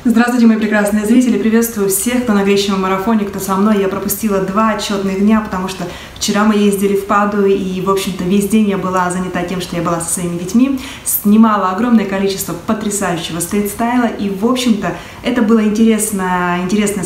Здравствуйте, мои прекрасные зрители! Приветствую всех, кто на гречневом марафоне, кто со мной. Я пропустила 2 отчетных дня, потому что вчера мы ездили в Паду, и, в общем-то, весь день я была занята тем, что я была со своими детьми, снимала огромное количество потрясающего стрит-стайла, и, в общем-то, это было интересные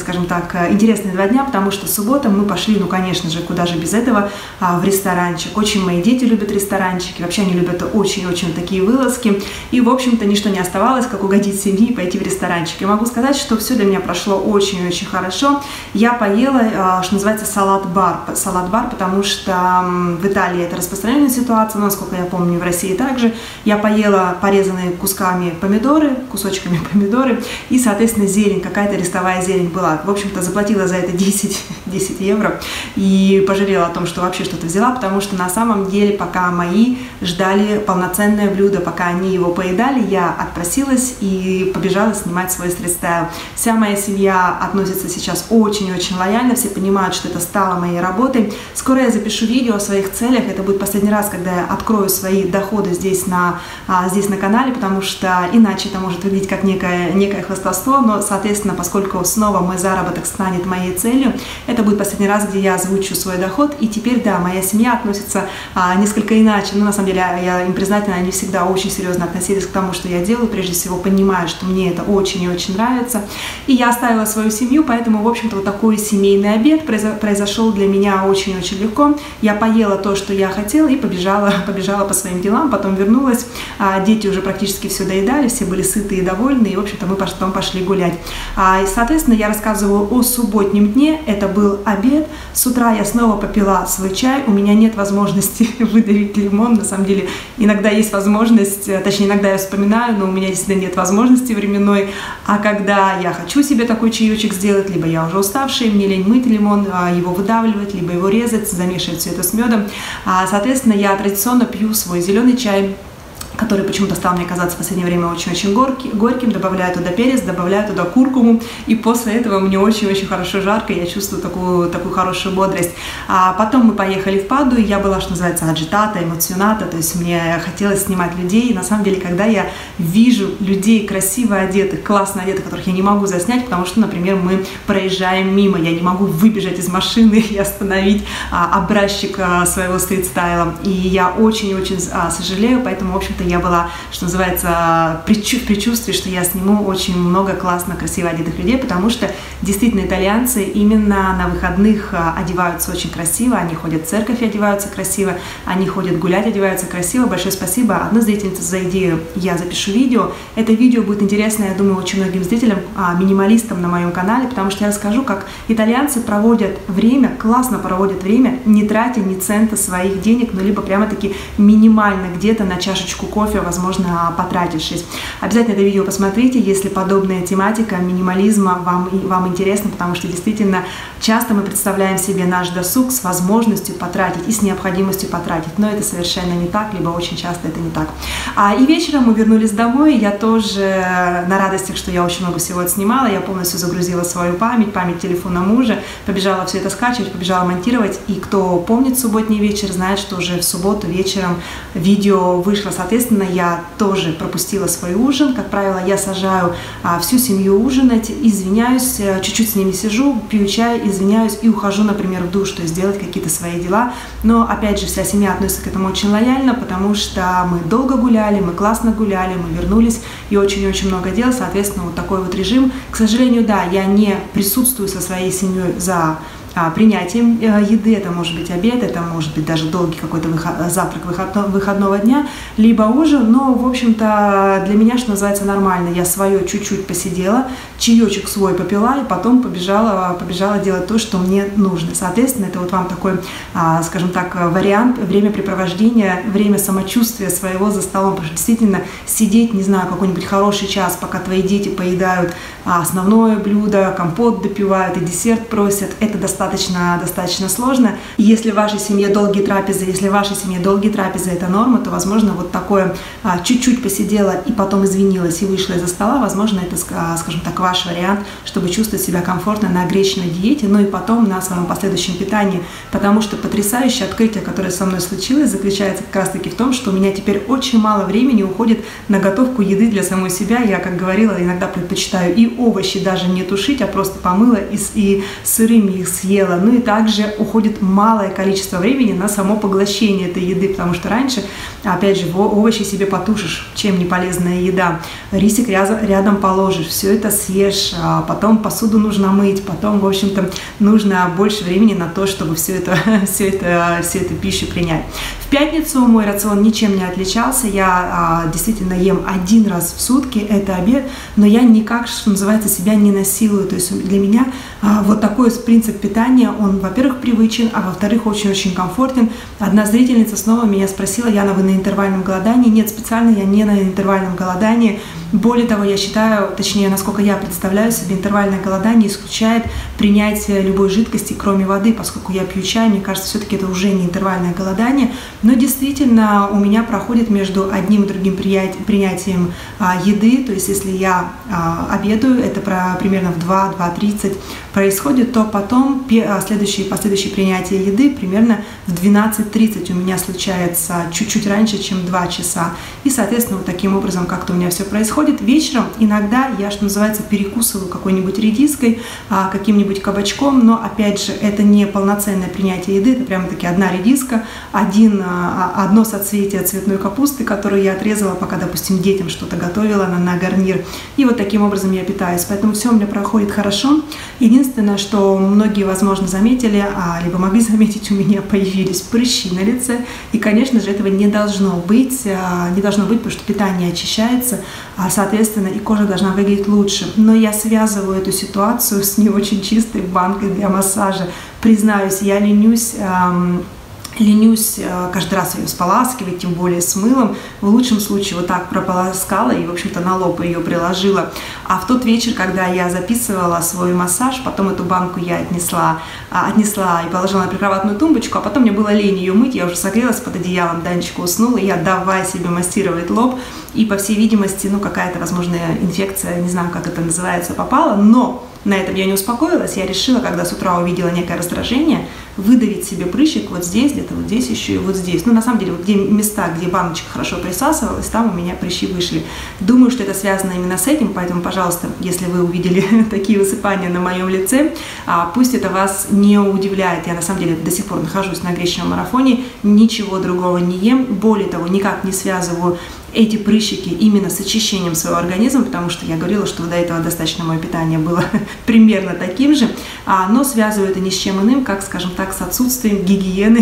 2 дня, потому что суббота мы пошли, ну, конечно же, куда же без этого, в ресторанчик. Очень мои дети любят ресторанчики, вообще они любят очень-очень такие вылазки, и, в общем-то, ничто не оставалось, как угодить семье и пойти в ресторанчик. Я могу сказать, что все для меня прошло очень-очень хорошо. Я поела, что называется, салат-бар, потому что в Италии это распространенная ситуация, но, насколько я помню, в России также. Я поела порезанные кусками помидоры, кусочками помидоры, и, соответственно, зелень, какая-то листовая зелень была. В общем-то, заплатила за это 10 евро и пожалела о том, что вообще что-то взяла, потому что на самом деле, пока мои ждали полноценное блюдо, пока они его поедали, я отпросилась и побежала снимать свой стрит-стайл. Вся моя семья относится сейчас очень-очень лояльно, все понимают, что это стало моей работой. Скоро я запишу видео о своих целях, это будет последний раз, когда я открою свои доходы здесь на канале, потому что иначе это может выглядеть как некое хвастовство, но, соответственно, поскольку снова мой заработок станет моей целью, это будет последний раз, где я озвучу свой доход, и теперь, да, моя семья относится несколько иначе, но на самом деле я им признательна, они всегда очень серьезно относились к тому, что я делаю, прежде всего понимая, что мне это очень и очень нравится, и я оставила свою семью, поэтому, в общем-то, вот такой семейный обед произошел для меня очень-очень легко. Я поела то, что я хотела, и побежала по своим делам, потом вернулась, дети уже практически все доедали, все были сыты и довольны, и, в общем-то, мы потом пошли гулять. И, соответственно, я рассказываю о субботнем дне, это был обед, с утра я снова попила свой чай, у меня нет возможности выдавить лимон, на самом деле, иногда есть возможность, точнее, иногда я вспоминаю, но у меня действительно нет возможности временной, а когда я хочу себе такой чаечек сделать, либо я уже уставшая, мне лень мыть лимон, его выдавливать, либо его резать, замешивать все это с медом, соответственно, я традиционно пью свой зеленый чай, который почему-то стал мне казаться в последнее время очень-очень горьким, добавляю туда перец, добавляю туда куркуму, и после этого мне очень-очень хорошо жарко, я чувствую такую хорошую бодрость. Потом мы поехали в Паду, и я была, что называется, аджитата, эмоционата, то есть мне хотелось снимать людей, и на самом деле, когда я вижу людей красиво одетых, классно одетых, которых я не могу заснять, потому что, например, мы проезжаем мимо, я не могу выбежать из машины и остановить образчик своего стрит-стайла, и я очень-очень сожалею, поэтому, в общем-то, я была, что называется, в предчувствии, что я сниму очень много классно, красиво одетых людей, потому что действительно итальянцы именно на выходных одеваются очень красиво, они ходят в церковь и одеваются красиво, они ходят гулять, одеваются красиво. Большое спасибо одной зрительнице за идею, я запишу видео. Это видео будет интересно, я думаю, очень многим зрителям, минималистам на моем канале, потому что я расскажу, как итальянцы проводят время, классно проводят время, не тратя ни цента своих денег, но либо прямо-таки минимально где-то на чашечку кофе, возможно, потратившись. Обязательно это видео посмотрите, если подобная тематика минимализма вам интересна, потому что действительно часто мы представляем себе наш досуг с возможностью потратить и с необходимостью потратить, но это совершенно не так, либо очень часто это не так. И вечером мы вернулись домой, я тоже на радостях, что я очень много всего отснимала, я полностью загрузила свою память телефона мужа, побежала все это скачивать, побежала монтировать, и кто помнит субботний вечер, знает, что уже в субботу вечером видео вышло. Соответственно, я тоже пропустила свой ужин. Как правило, я сажаю всю семью ужинать, извиняюсь, чуть-чуть с ними сижу, пью чай, извиняюсь и ухожу, например, в душ, то есть делать какие-то свои дела. Но, опять же, вся семья относится к этому очень лояльно, потому что мы долго гуляли, мы классно гуляли, мы вернулись, и очень-очень много дел, соответственно, вот такой вот режим. К сожалению, да, я не присутствую со своей семьей за принятием еды, это может быть обед, это может быть даже долгий какой-то завтрак выходного дня, либо ужин, но, в общем-то, для меня, что называется, нормально. Я свое чуть-чуть посидела, чаечек свой попила, и потом побежала делать то, что мне нужно. Соответственно, это вот вам такой, скажем так, вариант времяпрепровождения, время самочувствия своего за столом, потому что действительно сидеть, не знаю, какой-нибудь хороший час, пока твои дети поедают основное блюдо, компот допивают и десерт просят, это достаточно достаточно сложно. Если в вашей семье долгие трапезы, это норма, то, возможно, вот такое чуть-чуть посидела и потом извинилась и вышла из-за стола, возможно, это, скажем так, ваш вариант, чтобы чувствовать себя комфортно на гречневой диете, ну и потом на своем последующем питании, потому что потрясающее открытие, которое со мной случилось, заключается как раз-таки в том, что у меня теперь очень мало времени уходит на готовку еды для самой себя. Я, как говорила, иногда предпочитаю и овощи даже не тушить, а просто помыла и сырыми их съела. Ну и также уходит малое количество времени на само поглощение этой еды, потому что раньше, опять же, овощи себе потушишь, чем не полезная еда. Рисик рядом положишь, все это съешь, потом посуду нужно мыть, потом, в общем-то, нужно больше времени на то, чтобы всю эту пищу принять. В пятницу мой рацион ничем не отличался. Я действительно ем один раз в сутки, это обед, но я никак, что называется, себя не насилую. То есть для меня вот такой принцип питания, он, во-первых, привычен, а во-вторых, очень-очень комфортен. Одна зрительница снова меня спросила: Яна, вы на интервальном голодании? Нет, специально я не на интервальном голодании. Более того, я считаю, точнее, насколько я представляю себе, интервальное голодание исключает принятие любой жидкости, кроме воды, поскольку я пью чай, мне кажется, все-таки это уже не интервальное голодание. Но действительно, у меня проходит между одним и другим принятием еды, то есть если я обедаю, это примерно в 2-2:30 происходит, то потом последующее принятие еды примерно в 12:30 у меня случается чуть-чуть раньше, чем 2 часа. И, соответственно, вот таким образом как-то у меня все происходит. Вечером иногда я, что называется, перекусываю какой-нибудь редиской, каким-нибудь кабачком, но, опять же, это не полноценное принятие еды, это прямо-таки одна редиска, одно соцветие цветной капусты, которую я отрезала, пока, допустим, детям что-то готовила на гарнир. И вот таким образом я питаюсь. Поэтому все у меня проходит хорошо. Единственное, что многие, возможно, заметили, либо могли заметить, у меня появились прыщи на лице. И, конечно же, этого не должно быть, потому что питание очищается, соответственно, и кожа должна выглядеть лучше. Но я связываю эту ситуацию с не очень чистой банкой для массажа. Признаюсь, я ленюсь каждый раз ее споласкивать, тем более с мылом. В лучшем случае вот так прополоскала и, в общем-то, на лоб ее приложила. А в тот вечер, когда я записывала свой массаж, потом эту банку я отнесла и положила на прикроватную тумбочку, а потом мне было лень ее мыть, я уже согрелась под одеялом, Данечка уснула, и я давай себе массировать лоб, и, по всей видимости, какая-то, возможно, инфекция, не знаю, как это называется, попала, но на этом я не успокоилась, я решила, когда с утра увидела некое раздражение, выдавить себе прыщик вот здесь, где-то вот здесь еще и вот здесь. На самом деле, вот где места, где баночка хорошо присасывалась, там у меня прыщи вышли. Думаю, что это связано именно с этим, поэтому, пожалуйста, если вы увидели такие высыпания на моем лице, пусть это вас не удивляет. Я, на самом деле, до сих пор нахожусь на гречневом марафоне, ничего другого не ем, более того, никак не связываю эти прыщики именно с очищением своего организма, потому что я говорила, что до этого достаточно мое питание было примерно таким же, но связываю это ни с чем иным, как, скажем так, с отсутствием гигиены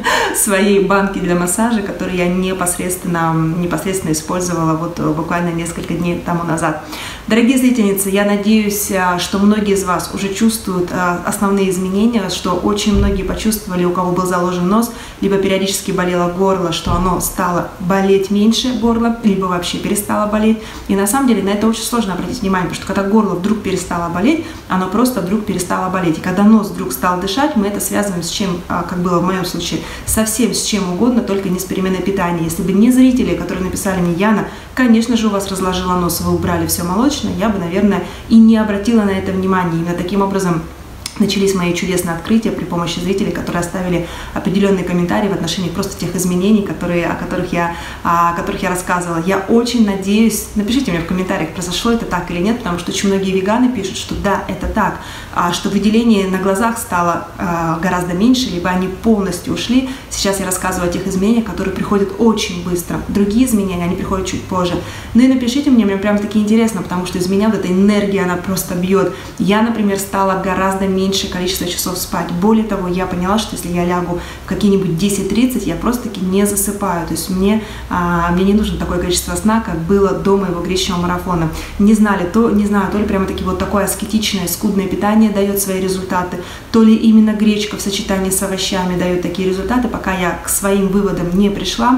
своей банки для массажа, которую я непосредственно использовала вот буквально несколько дней тому назад. Дорогие зрительницы, я надеюсь, что многие из вас уже чувствуют основные изменения, что очень многие почувствовали, у кого был заложен нос, либо периодически болело горло, что оно стало болеть меньше горла, либо вообще перестало болеть. И на самом деле на это очень сложно обратить внимание, потому что когда горло вдруг перестало болеть, оно просто вдруг перестало болеть. И когда нос вдруг стал дышать, мы это связываем с чем, как было в моем случае, совсем с чем угодно, только не с переменой питания. Если бы не зрители, которые написали мне: Яна, конечно же, у вас разложила нос, вы убрали все молочное, я бы, наверное, и не обратила на это внимания. Именно таким образом начались мои чудесные открытия при помощи зрителей, которые оставили определенные комментарии в отношении просто тех изменений, о которых я рассказывала. Я очень надеюсь, напишите мне в комментариях, произошло это так или нет, потому что очень многие веганы пишут, что да, это так, что выделение на глазах стало гораздо меньше, либо они полностью ушли. Сейчас я рассказываю о тех изменениях, которые приходят очень быстро. Другие изменения, они приходят чуть позже. Ну и напишите мне прям-таки интересно, потому что из меня вот эта энергия, она просто бьет. Я, например, стала гораздо меньшее количество часов спать. Более того, я поняла, что если я лягу в какие-нибудь 10:30, я просто-таки не засыпаю. То есть мне не нужно такое количество сна, как было до моего гречневого марафона. Не знаю, то ли прямо-таки вот такое аскетичное, скудное питание дает свои результаты, то ли именно гречка в сочетании с овощами дает такие результаты, пока я к своим выводам не пришла.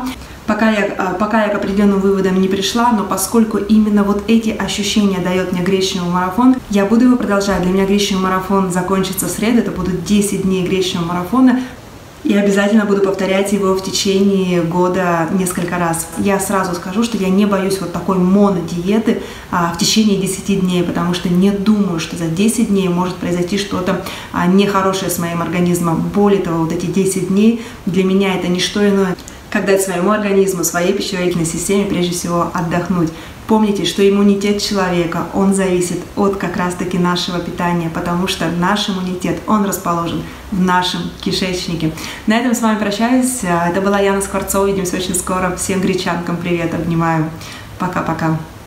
пока я к определенным выводам не пришла, но поскольку именно вот эти ощущения дает мне гречневый марафон, я буду его продолжать. Для меня гречневый марафон закончится в среду, это будут 10 дней гречневого марафона. И обязательно буду повторять его в течение года несколько раз. Я сразу скажу, что я не боюсь вот такой монодиеты в течение 10 дней, потому что не думаю, что за 10 дней может произойти что-то нехорошее с моим организмом. Более того, вот эти 10 дней для меня это не что иное, как дать своему организму, своей пищеварительной системе прежде всего отдохнуть. Помните, что иммунитет человека, он зависит от как раз-таки нашего питания, потому что наш иммунитет, он расположен в нашем кишечнике. На этом с вами прощаюсь. Это была Яна Скворцова. Увидимся очень скоро. Всем гречанкам привет, обнимаю. Пока-пока.